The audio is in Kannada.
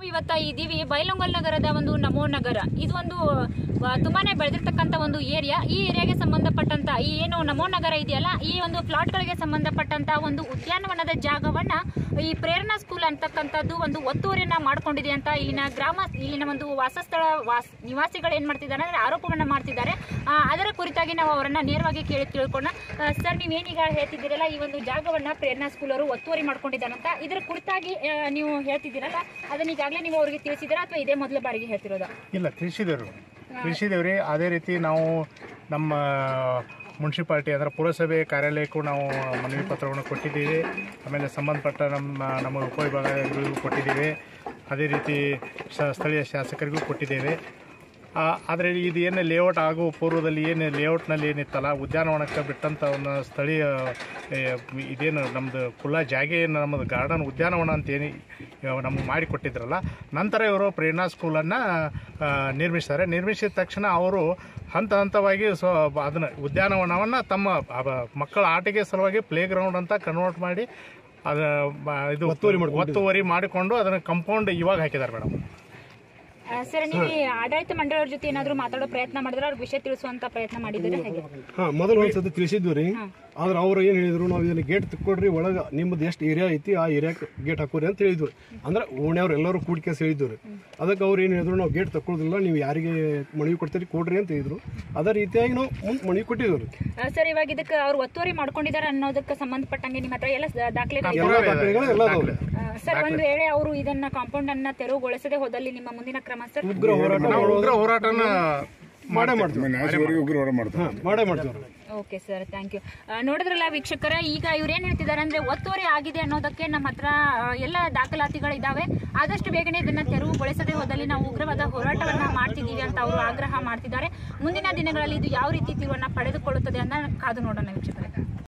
ಇವತ್ತ ಇದೀವಿ ಬೈಲಹೊಂಗಲ ನಗರದ ಒಂದು ನಮೋ ನಗರ. ಇದು ಒಂದು ತುಂಬಾನೇ ಬೆಳೆದಿರ್ತಕ್ಕಂಥ ಒಂದು ಏರಿಯಾ. ಈ ಏರಿಯಾಗೆ ಸಂಬಂಧಪಟ್ಟಂತ ಈ ಏನು ನಮೋ ನಗರ ಇದೆಯಲ್ಲ, ಈ ಒಂದು ಪ್ಲಾಟ್ಗಳಿಗೆ ಸಂಬಂಧಪಟ್ಟಂತ ಒಂದು ಉದ್ಯಾನವನದ ಜಾಗವನ್ನ ಈ ಪ್ರೇರಣಾ ಸ್ಕೂಲ್ ಅಂತಕ್ಕಂಥದ್ದು ಒಂದು ಒತ್ತುವರಿಯನ್ನ ಮಾಡ್ಕೊಂಡಿದೆ ಅಂತ ಇಲ್ಲಿನ ಒಂದು ವಾಸಸ್ಥಳ ನಿವಾಸಿಗಳು ಏನ್ ಮಾಡ್ತಿದ್ದಾರೆ ಅಂದ್ರೆ ಆರೋಪವನ್ನ ಮಾಡ್ತಿದ್ದಾರೆ. ಅದರ ಕುರಿತಾಗಿ ನಾವು ಅವರನ್ನ ನೇರವಾಗಿ ಕೇಳಿ ತಿಳ್ಕೊಳ್ಳೋಣ. ಸರ್, ನೀವೇನೀಗ ಹೇಳ್ತಿದ್ದೀರಲ್ಲ, ಈ ಒಂದು ಜಾಗವನ್ನ ಪ್ರೇರಣಾ ಸ್ಕೂಲ್ ಅವರು ಒತ್ತುವರಿ ಮಾಡ್ಕೊಂಡಿದ್ದಾರಂತ, ಇದರ ಕುರಿತಾಗಿ ನೀವು ಹೇಳ್ತಿದ್ದೀರಲ್ಲ, ಅದನ್ನ ಈಗಾಗಲೇ ನೀವು ಅವರಿಗೆ ತಿಳಿಸಿದ್ದೀರಾ ಅಥವಾ ಇದೇ ಮೊದಲ ಬಾರಿಗೆ ಹೇಳ್ತಿರೋದಾ? ಇಲ್ಲ, ತಿಳಿಸಿದೇವ್ರಿ. ಅದೇ ರೀತಿ ನಾವು ನಮ್ಮ ಮುನ್ಸಿಪಾಲ್ಟಿ ಅಂದರೆ ಪುರಸಭೆ ಕಾರ್ಯಾಲಯಕ್ಕೂ ನಾವು ಮನವಿ ಪತ್ರವನ್ನು ಕೊಟ್ಟಿದ್ದೀವಿ. ಆಮೇಲೆ ಸಂಬಂಧಪಟ್ಟ ನಮ್ಮ ಉಪವಿಭಾಗಗಳಿಗೂ ಕೊಟ್ಟಿದ್ದೀವಿ. ಅದೇ ರೀತಿ ಸ್ಥಳೀಯ ಶಾಸಕರಿಗೂ ಕೊಟ್ಟಿದ್ದೇವೆ. ಆದರೆ ಇದು ಏನು ಲೇಔಟ್ ಆಗುವ ಪೂರ್ವದಲ್ಲಿ ಏನು ಲೇಔಟ್ನಲ್ಲಿ ಏನಿತ್ತಲ್ಲ, ಉದ್ಯಾನವನಕ್ಕೆ ಬಿಟ್ಟಂಥ ಒಂದು ಸ್ಥಳೀಯ ಇದೇನು ನಮ್ಮದು ಖುಲ್ಲಾ ಜಾಗೆ ಏನು ನಮ್ಮದು ಗಾರ್ಡನ್ ಉದ್ಯಾನವನ ಅಂತ ಏನು ನಮಗೆ ಮಾಡಿಕೊಟ್ಟಿದ್ರಲ್ಲ, ನಂತರ ಇವರು ಪ್ರೇರಣಾ ಸ್ಕೂಲನ್ನು ನಿರ್ಮಿಸಿದ್ದಾರೆ. ನಿರ್ಮಿಸಿದ ತಕ್ಷಣ ಅವರು ಹಂತವಾಗಿ ಅದನ್ನು ಉದ್ಯಾನವನವನ್ನು ತಮ್ಮ ಮಕ್ಕಳ ಆಟಿಕೆ ಸಲುವಾಗಿ ಪ್ಲೇ ಗ್ರೌಂಡ್ ಅಂತ ಕನ್ವರ್ಟ್ ಮಾಡಿ ಇದು ಒತ್ತುವರಿ ಮಾಡಿಕೊಂಡು ಅದನ್ನು ಕಂಪೌಂಡ್ ಇವಾಗ ಹಾಕಿದ್ದಾರೆ ಮೇಡಮ್. ಸರ್, ನೀವು ಆಡಳಿತ ಮಂಡಳಿಯವ್ರ ಜೊತೆ ಏನಾದ್ರು ಮಾತಾಡೋ ಪ್ರಯತ್ನ ಮಾಡಿದ್ರೆ ಅವ್ರಿಗೆ ವಿಷಯ ತಿಳಿಸುವಂತ ಪ್ರಯತ್ನ ಮಾಡಿದ್ರೆ ಹೇಗೆ? ಮೊದಲು ಒಂದ್ಸತಿ ತಿಳಿಸಿದ್ವಿ ರೀ. ಆದ್ರೆ ಅವ್ರು ಏನು ಹೇಳಿದ್ರು, ನಾವು ಇದನ್ನ ಗೇಟ್ ತಕ್ಕೊಡ್ರಿ, ಒಳಗೆ ನಿಮ್ಮದು ಎಷ್ಟು ಏರಿಯಾ ಐತಿ ಆ ಏರಿಯಾಕ್ಕೆ ಗೇಟ್ ಹಾಕೋರಿ ಅಂತ ಹೇಳಿದ್ವಿ. ಅಂದ್ರೆ ಓಣ್ಯವ್ರು ಎಲ್ಲರೂ ಕೂಡಿಕೆಸ್ ಹೇಳಿದ್ವಿ ರೀ. ಅದಕ್ಕೆ ಅವ್ರು ಏನು ಹೇಳಿದ್ರು, ನಾವು ಗೇಟ್ ತಕ್ಕೊಳ್ಳೋದಿಲ್ಲ, ನೀವು ಯಾರಿಗೆ ಮನವಿ ಕೊಡ್ತೀರಿ ಕೊಡ್ರಿ ಅಂತ ಹೇಳಿದ್ರು. ಅದೇ ರೀತಿಯಾಗಿ ನಾವು ಮುಂದೆ ಮನವಿ ಕೊಟ್ಟಿದ್ವಿ ರೀ. ಸರ್, ಇವಾಗ ಇದಕ್ಕೆ ಅವ್ರು ಒತ್ತುವರಿ ಮಾಡ್ಕೊಂಡಿದ್ದಾರೆ ಅನ್ನೋದಕ್ಕೆ ಸಂಬಂಧಪಟ್ಟಂಗೆ ನಿಮ್ಮ ಹತ್ರ ಎಲ್ಲ ದಾಖಲೆಗಳು ಎಲ್ಲ ಸರ್? ಒಂದ್ ವೇಳೆ ಅವರು ಇದನ್ನ ಕಾಂಪೌಂಡ್ ಅನ್ನ ತೆರವುಗೊಳಿಸದೆ ಹೋದಲ್ಲಿ ನಿಮ್ಮ ಮುಂದಿನ ಕ್ರಮ ಸರ್? ಉಗ್ರ ಹೋರಾಟನ ಮಾಡೇ ಮಾಡ್ತೀವಿ. Okay sir, thank you. ನೋಡಿದ್ರಲ್ಲ ವೀಕ್ಷಕರ, ಈಗ ಇವ್ರೇನ್ ಹೇಳ್ತಿದ್ದಾರೆ ಅಂದ್ರೆ ಒತ್ತುವರಿ ಆಗಿದೆ ಅನ್ನೋದಕ್ಕೆ ನಮ್ಮ ಹತ್ರ ಎಲ್ಲ ದಾಖಲಾತಿಗಳಿದ್ದಾವೆ. ಆದಷ್ಟು ಬೇಗನೆ ಇದನ್ನ ತೆರವುಗೊಳಿಸದೆ ಹೋದಲ್ಲಿ ನಾವು ಉಗ್ರವಾದ ಹೋರಾಟವನ್ನ ಮಾಡ್ತಿದ್ದೀವಿ ಅಂತ ಅವರು ಆಗ್ರಹ ಮಾಡ್ತಿದ್ದಾರೆ. ಮುಂದಿನ ದಿನಗಳಲ್ಲಿ ಇದು ಯಾವ ರೀತಿ ತಿರುವನ್ನ ಪಡೆದುಕೊಳ್ಳುತ್ತದೆ ಅಂತ ಕಾದು ನೋಡೋಣ ವೀಕ್ಷಕರೇ.